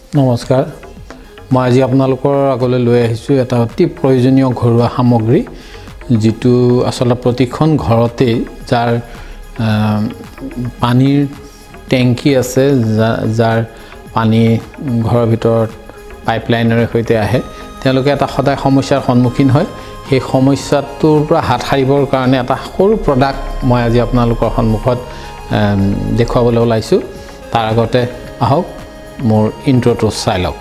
নমস্কাৰ মই আজি আপোনালোকৰ আগলৈ লৈ আহিছোঁ এটা অতি প্ৰয়োজনীয় ঘৰুৱা সামগ্ৰী যেটো আসলে প্ৰতিখন ঘৰতে যাৰ পানীৰ টেংকি আছে যাৰ পানী ঘৰৰ ভিতৰত পাইপলাইনৰ সৈতে আহে তেওঁলোকে এটা সদায় সমস্যাৰ সন্মুখীন হয় এই সমস্যাটোৰ পৰা হাত সাৰিবৰ কাৰণে এটা সৰু প্ৰডাক্ট মই আজি আপোনালোকৰ সন্মুখত দেখুৱাবলৈ ওলাইছোঁ তাৰ আগতে আহক মোৰ ইন্ট্ৰোটো চাই লওক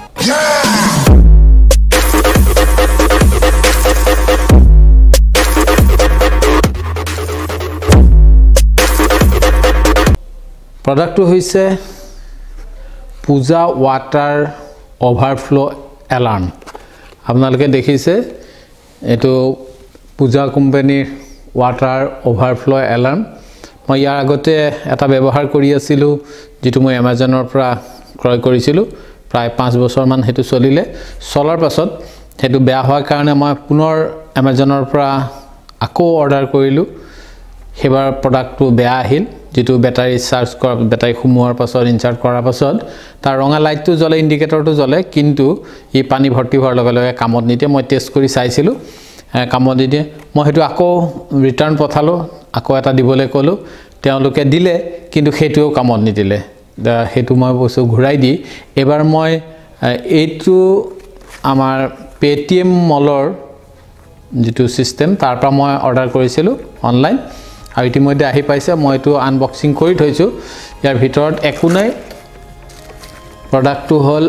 প্ৰডাক্টটো হৈছে পূজা ৱাটাৰ অভাৰফ্লো এলাৰ্ম আপোনালোকে দেখিছে এটো পূজা কোম্পানীৰ ৱাটাৰ অভাৰফ্লো এলাৰ্ম মই ইয়াৰ আগতে এটা ব্যৱহাৰ কৰি আছিলোঁ যেটো মই Amazonৰ পৰা ক্ৰয় কৰিছিলোঁ প্ৰায় 5 বছৰ মান হেতু চলিলে চলাৰ পাছত হেতু বেয়া হোৱাৰ কাৰণে মই পুনৰ Amazonৰ পৰা আকৌ অৰ্ডাৰ কৰিলোঁ হেবাৰ প্ৰডাক্টটো বেয়া আহিল যেটো ব্যাটাৰি চাৰ্জ কৰা ব্যাটাৰি খুমোৱাৰ পাছত ইনচাৰ্ট কৰাৰ পাছত তাৰ ৰঙা লাইটটো জ্বলে ইন্ডিকেটৰটো জ্বলে কিন্তু ই পানী ভৰ্তি হোৱাৰ লগে লগে কামত নিদিয়ে মই টেষ্ট কৰি চাইছিলোঁ কামত নিদিয়ে মই হেতু আকৌ ৰিটাৰ্ণ পঠালো আকৌ এটা দিবলৈ ক'লো তেওঁলোকে দিলে কিন্তু হেতুও কামত নিদিলে হেতু মই বস্তু ঘূৰাই দি এবাৰ মই এইটো আমাৰ পেটিএম মলৰ যেটো সিস্টেম তাৰ পৰা মই অৰ্ডাৰ কৰিছিলোঁ অনলাইন আৰু ইতিমধ্যে আহি পাইছে মই এটো আনবক্সিং কৰি থৈছো ইয়াৰ ভিতৰত একো নাই প্ৰডাক্টটো হল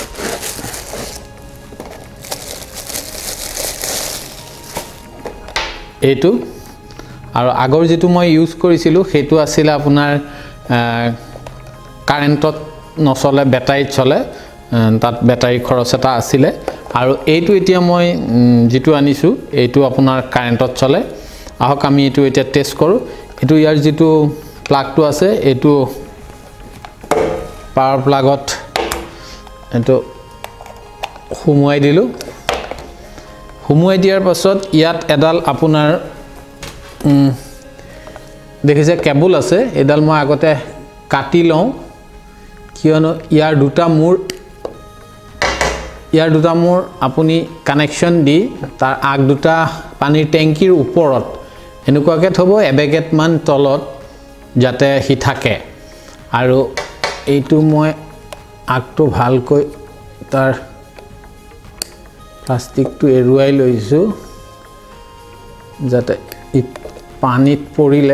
এইটো আৰু আগৰ যেটো মই ইউজ কৰিছিলোঁ হেতু আছিল আপোনাৰ কাৰেন্টত নচলে ব্যাটাৰিত চলে তাত ব্যাটাৰি খৰচ এটা আছিল আৰু এইটো এতিয়া মই যেটো আনিছো এইটো আপোনাৰ কাৰেন্টত চলে আহক আমি এটো এটা টেষ্ট কৰো এটো ইয়াৰ যেটো প্লাগটো আছে এটো পাৱাৰ প্লাগত এটো হুমুৱাই দিলো হুমুৱাই দিয়াৰ পাছত ইয়াত এডাল আপোনাৰ দেখিছে কেবল আছে এডাল মই আগতে কাটি লওঁ কিয়নো ইয়াৰ দুটা মূৰ আপুনি কানেকশন দি তাৰ আগ দুটা পানীৰ টেংকিৰ ওপৰত এনেকুৱাকে থব এবেগেট মান তলত যাতে হি থাকে আৰু এইটো মই আগটো ভালকৈ তাৰ প্লাষ্টিকটো এৰুৱাই লৈছো যাতে ই পানীত পৰিলে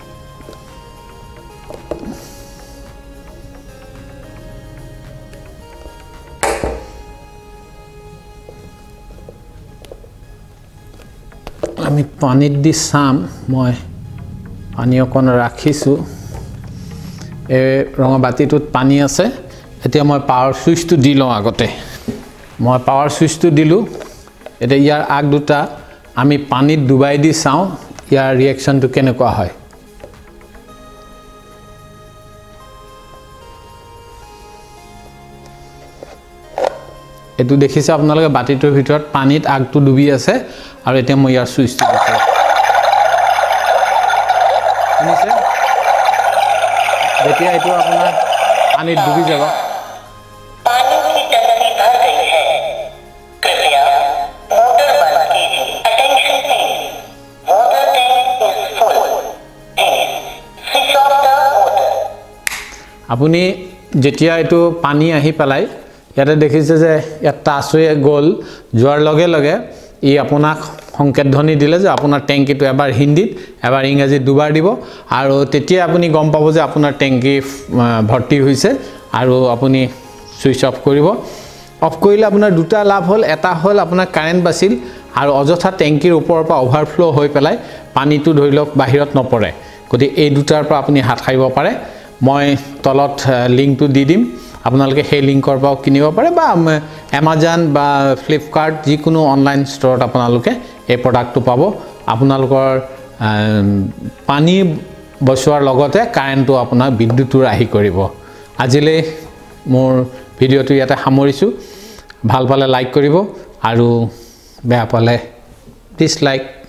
আমি পানীত দি সাম মই পানী অকন ৰাখিছো এ ৰঙা বাতিটোত পানী আছে এতিয়া মই পাৱাৰ সুইচটো দি লওঁ আগতে মই পাৱাৰ সুইচটো দিলো এটা ইয়াৰ আগ দুটা আমি পানীত ডুবাই দি চাওঁ ইয়াৰ ৰিঅ্যাকশনটো কেনেকুৱা হয় এটো দেখিছে আপোনালোকে বাতিটোৰ ভিতৰত পানীত আগটো ডুবি আছে আৰু এতিয়া মই ইয়াৰ সুইচটো দিছো শুনিছে যেতিয়া এটো আপোনাৰ পানীত ডুবি যাব पानी की टंकी भर गई है कृपया मोटर बंद कीजिए attention please water tank is full please switch off the motor আপুনি যেতিয়া এটো পানী আহি পেলাই ইয়াতে দেখিছে যে ইয়াত টাচ হৈ গল যোৱাৰ লগে লগে ই আপোনাক সংকেত ধ্বনি দিলে যে আপোনাৰ টেংকিটো এবাৰ হিন্দীত এবাৰ ইংৰাজীত দুবাৰ দিব আৰু তেতিয়া আপুনি গম পাব যে আপোনাৰ টেংকি ভৰ্তি হৈছে আৰু আপুনি সুইচ অফ কৰিব অফ কৰিলে আপোনাৰ দুটা লাভ হল এটা হল আপোনাৰ কাৰেন্ট বাছিল আৰু অযথা টেংকিৰ ওপৰৰ পৰা ওভাৰফ্লো হৈ পেলাই পানীটো ধৰি লওক বাহিৰত নপৰে গতি এই দুটাৰ পৰা আপুনি হাত খাইব পাৰে মই তলত লিংকটো দি দিম আপোনালোকে সেই লিংকৰ পৰা কিনিব পাৰে বা Amazon বা Flipkart যিকোনো অনলাইন ষ্টৰত আপোনালোকে এই প্ৰডাক্টটো পাব আপোনালোকৰ পানী বচোৱাৰ লগতে কাৰেন্টটো আপোনাৰ বিদ্যুৎ ৰাহি কৰিব আজিলৈ মোৰ ভিডিওটো ইয়াতে সামৰিছো ভাল পালে লাইক কৰিব আৰু বেয়া পালে ডিসলাইক